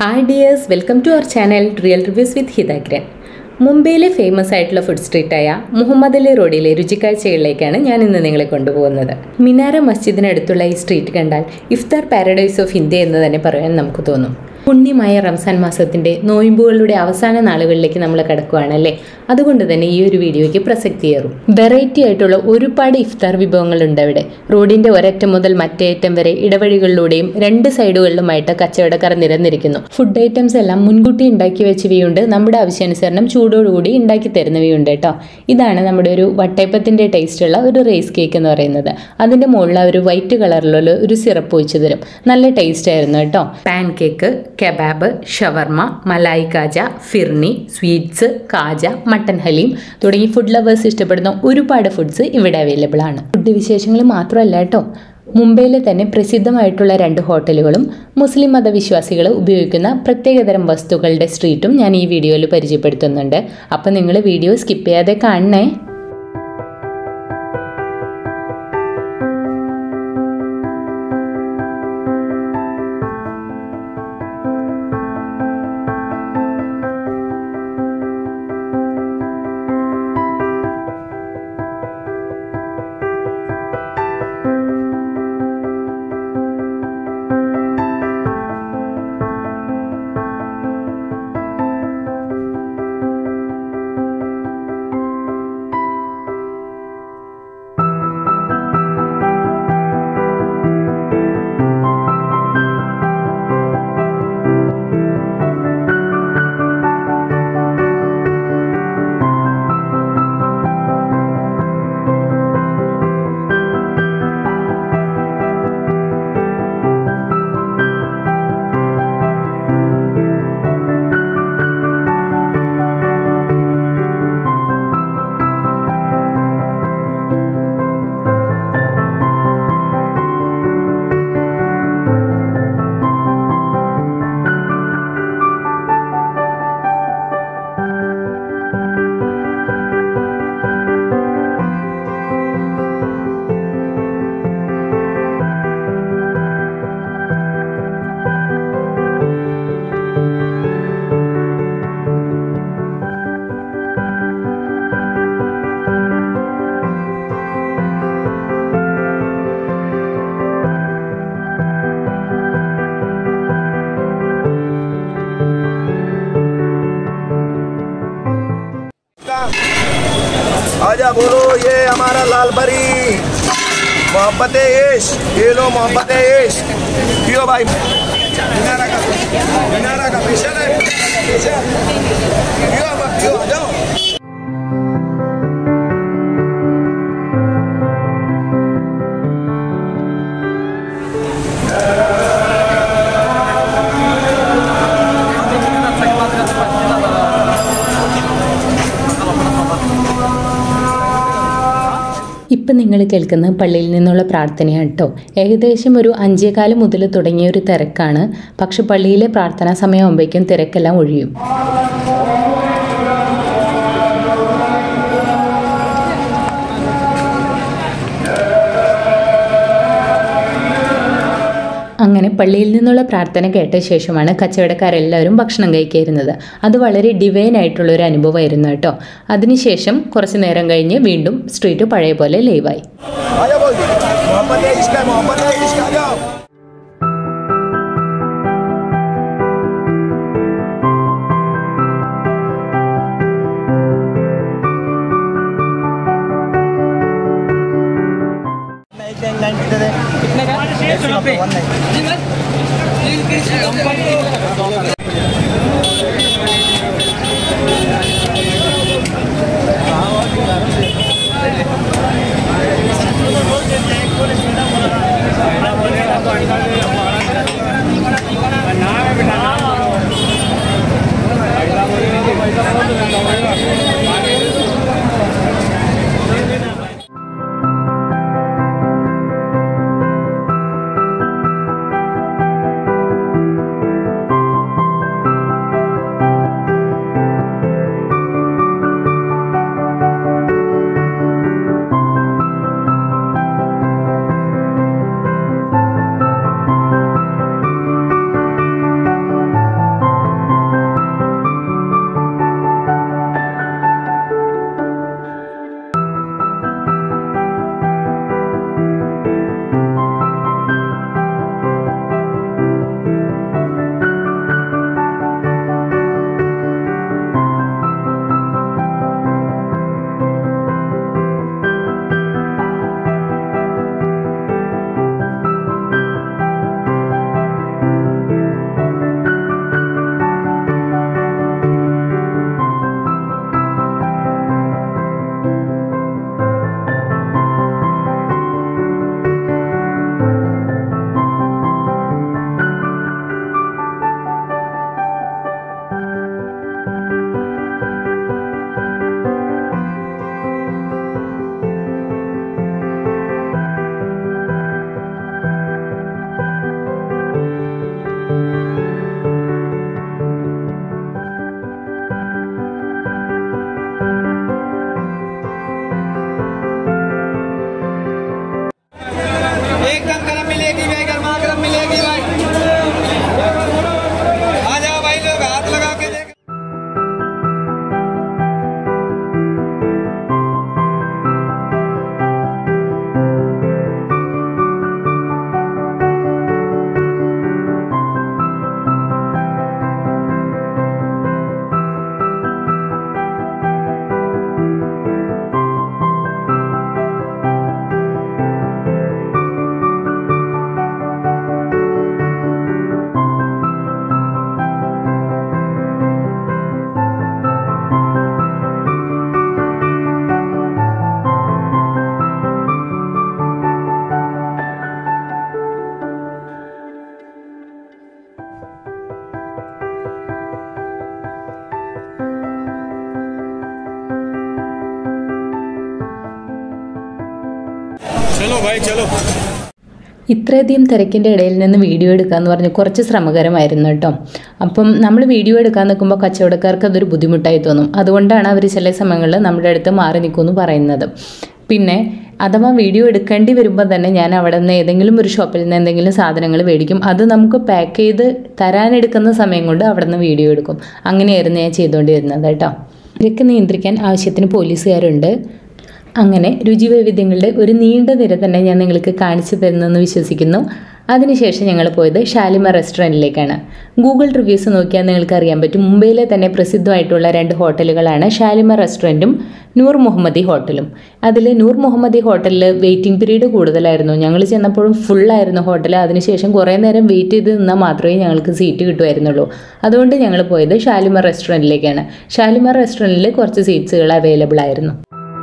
Hi dears, welcome to our channel Real Reviews with Hidagran. മുംബൈയിലെ famous ആയിട്ടുള്ള food സ്ട്രീറ്റായ മുഹമ്മദ് അലി റോഡിലെ രുചിക്കാഴ്ചകളിലേക്കാണ് ഞാൻ ഇന്ന് നിങ്ങളെ കൊണ്ടുപോകുന്നത്. മിനാര മസ്ജിദിനടുത്തുള്ള ഈ സ്ട്രീറ്റ് കണ്ടാൽ ഇഫ്താർ പാരഡൈസ് ഓഫ് ഇന്ത്യ എന്ന് തന്നെ പറയാൻ നമുക്ക് തോന്നും. പുണ്യമായ റംസാൻ മാസത്തിൻ്റെ നോയമ്പുകളുടെ അവസാന നാളുകളിലേക്ക് നമ്മൾ കടക്കുകയാണല്ലേ. അതുകൊണ്ട് തന്നെ ഈ ഒരു വീഡിയോയ്ക്ക് പ്രസക്തിയേറും. വെറൈറ്റി ആയിട്ടുള്ള ഒരുപാട് ഇഫ്താർ വിഭവങ്ങളുണ്ട് അവിടെ. റോഡിൻ്റെ ഒരറ്റം മുതൽ മറ്റേ അറ്റം വരെ ഇടവഴികളിലൂടെയും രണ്ട് സൈഡുകളിലുമായിട്ട് കച്ചവടക്കാർ നിരന്നിരിക്കുന്നു. ഫുഡ് ഐറ്റംസ് എല്ലാം മുൻകൂട്ടി ഉണ്ടാക്കി വെച്ചവയുണ്ട്, നമ്മുടെ ആവശ്യാനുസരണം ചൂടോടുകൂടി ഉണ്ടാക്കി തരുന്നവയുണ്ട് കേട്ടോ. ഇതാണ് നമ്മുടെ ഒരു വട്ടയപ്പത്തിൻ്റെ ടേസ്റ്റുള്ള ഒരു റൈസ് കേക്ക് എന്ന് പറയുന്നത്. അതിൻ്റെ മുകളിൽ ഒരു വൈറ്റ് കളറിലുള്ള ഒരു സിറപ്പ് ഒഴിച്ചു തരും. നല്ല ടേസ്റ്റ് ആയിരുന്നു കേട്ടോ. Pancake, kebab, shawarma, malai khaja, phirni, sweets, khaja, mutton haleem തുടങ്ങി ഫുഡ് ലവേഴ്സ് ഇഷ്ടപ്പെടുന്ന ഒരുപാട് ഫുഡ്സ് ഇവിടെ അവൈലബിൾ ആണ്. ഫുഡ് വിശേഷങ്ങൾ മാത്രമല്ല കേട്ടോ, മുംബൈയിലെ തന്നെ പ്രസിദ്ധമായിട്ടുള്ള 2 ഹോട്ടലുകളും മുസ്ലിം മതവിശ്വാസികൾ ഉപയോഗിക്കുന്ന പ്രത്യേകതരം വസ്തുക്കളുടെ സ്ട്രീറ്റും ഞാൻ ഈ വീഡിയോയിൽ പരിചയപ്പെടുത്തുന്നുണ്ട്. അപ്പോൾ നിങ്ങൾ വീഡിയോ സ്കിപ്പ് ചെയ്യാതെ കാണണേ. आजा बोलो, ये हमारा लाल परी मोहब्बत इश्क, ये लो मोहब्बत इश्क, पियो भाई। मिनारा का स्पेशल है, पियो पियो, आ जाओ। ഇപ്പം നിങ്ങൾ കേൾക്കുന്ന പള്ളിയിൽ നിന്നുള്ള പ്രാർത്ഥനയാണ് കേട്ടോ. ഏകദേശം ഒരു 5:15 മുതൽ തുടങ്ങിയ ഒരു തിരക്കാണ്. പക്ഷെ പള്ളിയിലെ പ്രാർത്ഥനാ സമയമാകുമ്പോഴേക്കും തിരക്കെല്ലാം ഒഴിയും. അങ്ങനെ പള്ളിയിൽ നിന്നുള്ള പ്രാർത്ഥന കേട്ട ശേഷമാണ് കച്ചവടക്കാരെല്ലാവരും ഭക്ഷണം കഴിക്കായിരുന്നത്. അത് വളരെ ഡിവൈൻ ആയിട്ടുള്ളൊരു അനുഭവമായിരുന്നു കേട്ടോ. അതിനുശേഷം കുറച്ച് നേരം കഴിഞ്ഞ് വീണ്ടും സ്ട്രീറ്റ് പഴയ പോലെ ലൈവായി. भाई चलो. ഇത്രയധികം തിരക്കിൻ്റെ ഇടയിൽ നിന്ന് വീഡിയോ എടുക്കുക എന്ന് പറഞ്ഞ് കുറച്ച് ശ്രമകരമായിരുന്നു കേട്ടോ. അപ്പം നമ്മൾ വീഡിയോ എടുക്കാൻ നിൽക്കുമ്പോൾ കച്ചവടക്കാർക്ക് അതൊരു ബുദ്ധിമുട്ടായി തോന്നും. അതുകൊണ്ടാണ് അവർ ചില സമയങ്ങളിൽ നമ്മുടെ അടുത്ത് മാറി നിൽക്കുമെന്ന് പറയുന്നത്. പിന്നെ അഥവാ വീഡിയോ എടുക്കേണ്ടി വരുമ്പോൾ തന്നെ ഞാൻ അവിടെ നിന്ന് ഏതെങ്കിലും ഒരു ഷോപ്പിൽ നിന്ന് എന്തെങ്കിലും സാധനങ്ങൾ മേടിക്കും. അത് നമുക്ക് പാക്ക് ചെയ്ത് തരാനെടുക്കുന്ന സമയം കൊണ്ട് അവിടെ നിന്ന് വീഡിയോ എടുക്കും. അങ്ങനെയായിരുന്നു ഞാൻ ചെയ്തുകൊണ്ടിരുന്നത് കേട്ടോ. ഇതൊക്കെ നിയന്ത്രിക്കാൻ ആവശ്യത്തിന് പോലീസുകാരുണ്ട്. അങ്ങനെ രുചിവൈവിധ്യങ്ങളുടെ ഒരു നീണ്ട നിര തന്നെ ഞാൻ നിങ്ങൾക്ക് കാണിച്ചു തരുന്നെന്ന് വിശ്വസിക്കുന്നു. അതിനുശേഷം ഞങ്ങൾ പോയത് ഷാലിമാർ റെസ്റ്റോറൻറ്റിലേക്കാണ്. ഗൂഗിൾ റിവ്യൂസ് നോക്കിയാൽ നിങ്ങൾക്ക് അറിയാൻ പറ്റും, മുംബൈയിലെ തന്നെ പ്രസിദ്ധമായിട്ടുള്ള 2 ഹോട്ടലുകളാണ് ഷാലിമാർ റെസ്റ്റോറൻറ്റും നൂർ മുഹമ്മദി ഹോട്ടലും. അതിൽ നൂർ മുഹമ്മദി ഹോട്ടലിൽ വെയിറ്റിംഗ് പീരീഡ് കൂടുതലായിരുന്നു. ഞങ്ങൾ ചെന്നപ്പോഴും ഫുള്ളായിരുന്നു ഹോട്ടൽ. അതിനുശേഷം കുറേ നേരം വെയിറ്റ് ചെയ്ത് നിന്നാൽ മാത്രമേ ഞങ്ങൾക്ക് സീറ്റ് കിട്ടുമായിരുന്നുള്ളൂ. അതുകൊണ്ട് ഞങ്ങൾ പോയത് ഷാലിമാർ റെസ്റ്റോറൻറ്റിലേക്കാണ്. ഷാലിമാർ റെസ്റ്റോറൻറ്റിൽ കുറച്ച് സീറ്റ്സുകൾ അവൈലബിൾ ആയിരുന്നു.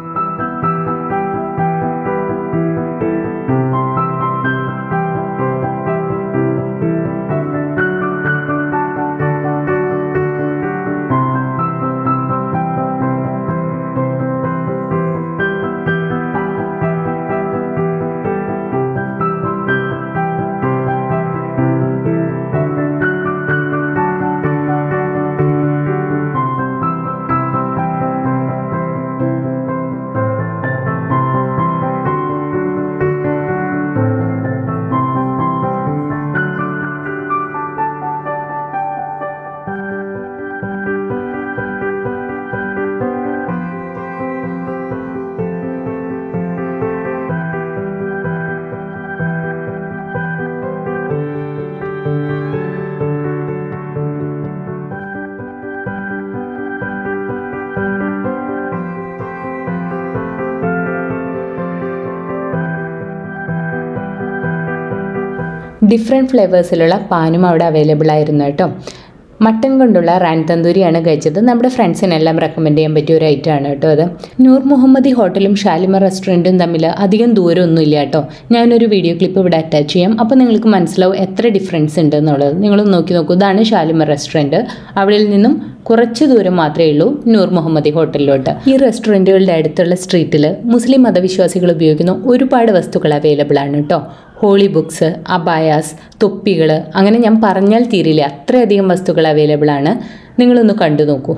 ഡിഫറെൻറ്റ് ഫ്ലേവേഴ്സിലുള്ള പാനും അവിടെ അവൈലബിൾ ആയിരുന്നു കേട്ടോ. മട്ടൻ കൊണ്ടുള്ള റാൻ തന്തൂരിയാണ് കഴിച്ചത്. നമ്മുടെ ഫ്രണ്ട്സിനെല്ലാം റെക്കമെൻഡ് ചെയ്യാൻ പറ്റിയ ഒരു ഐറ്റം ആണ് കേട്ടോ അത്. നൂർ മുഹമ്മദി ഹോട്ടലും ഷാലിമാർ റെസ്റ്റോറൻറ്റും തമ്മിൽ അധികം ദൂരമൊന്നുമില്ല കേട്ടോ. ഞാനൊരു വീഡിയോ ക്ലിപ്പ് ഇവിടെ അറ്റാച്ച് ചെയ്യാം. അപ്പോൾ നിങ്ങൾക്ക് മനസ്സിലാവും എത്ര ഡിഫറൻസ് ഉണ്ട് എന്നുള്ളത്. നിങ്ങളൊന്ന് നോക്കി നോക്കൂ. ഇതാണ് ഷാലിമാർ റെസ്റ്റോറൻറ്റ്. അവിടെ നിന്നും കുറച്ച് ദൂരം മാത്രമേ ഉള്ളൂ നൂർ മുഹമ്മദി ഹോട്ടലിലോട്ട്. ഈ റെസ്റ്റോറൻറ്റുകളുടെ അടുത്തുള്ള സ്ട്രീറ്റിൽ മുസ്ലിം മതവിശ്വാസികൾ ഉപയോഗിക്കുന്ന ഒരുപാട് വസ്തുക്കൾ അവൈലബിൾ ആണ് കേട്ടോ. ഹോളി ബുക്സ്, അബായാസ്, തൊപ്പികൾ, അങ്ങനെ ഞാൻ പറഞ്ഞാൽ തീരില്ല, അത്രയധികം വസ്തുക്കൾ അവൈലബിൾ ആണ്. നിങ്ങളൊന്ന് കണ്ടു നോക്കൂ.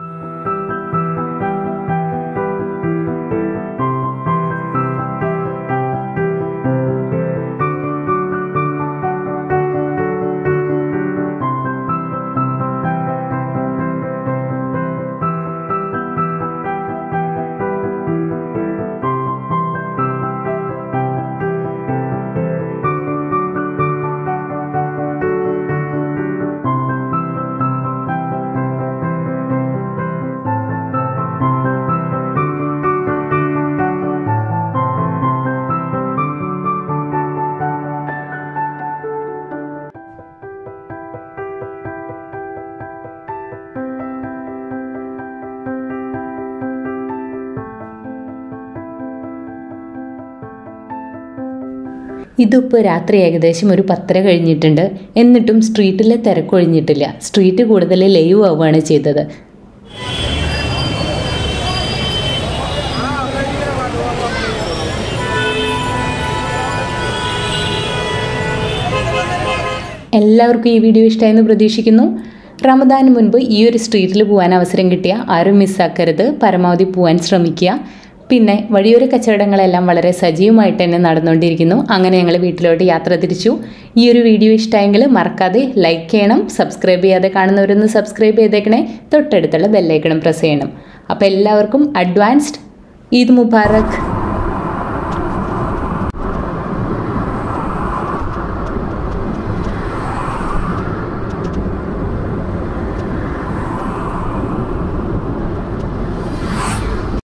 ഇതിപ്പോൾ രാത്രി ഏകദേശം ഒരു 10:30 കഴിഞ്ഞിട്ടുണ്ട്. എന്നിട്ടും സ്ട്രീറ്റിലെ തിരക്കൊഴിഞ്ഞിട്ടില്ല. സ്ട്രീറ്റ് കൂടുതൽ ലൈവ് ആവുകയാണ് ചെയ്തത്. എല്ലാവർക്കും ഈ വീഡിയോ ഇഷ്ടമായെന്ന് പ്രതീക്ഷിക്കുന്നു. റമദാന് മുൻപ് ഈ ഒരു സ്ട്രീറ്റിൽ പോകാൻ അവസരം കിട്ടിയ ആരും മിസ്സാക്കരുത്. പരമാവധി പോകാൻ ശ്രമിക്കുക. പിന്നെ വഴിയോര കച്ചവടങ്ങളെല്ലാം വളരെ സജീവമായിട്ട് തന്നെ നടന്നുകൊണ്ടിരിക്കുന്നു. അങ്ങനെ ഞങ്ങൾ വീട്ടിലോട്ട് യാത്ര തിരിച്ചു. ഈ ഒരു വീഡിയോ ഇഷ്ടമായെങ്കിൽ മറക്കാതെ ലൈക്ക് ചെയ്യണം. സബ്സ്ക്രൈബ് ചെയ്യാതെ കാണുന്നവരൊന്ന് സബ്സ്ക്രൈബ് ചെയ്തേക്കണേ. തൊട്ടടുത്തുള്ള ബെല്ലൈക്കണം പ്രസ് ചെയ്യണം. അപ്പോൾ എല്ലാവർക്കും അഡ്വാൻസ്ഡ് ഈദ് മുബാറക്.